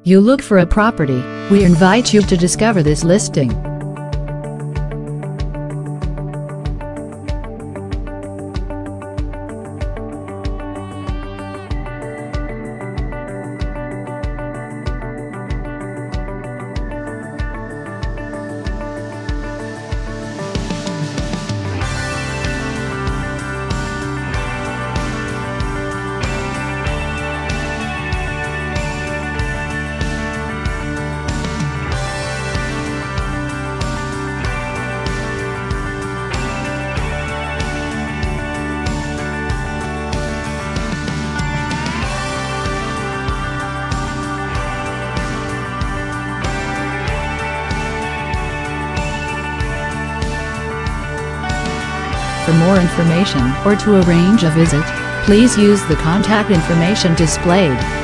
You look for a property, we invite you to discover this listing. For more information or to arrange a visit, please use the contact information displayed.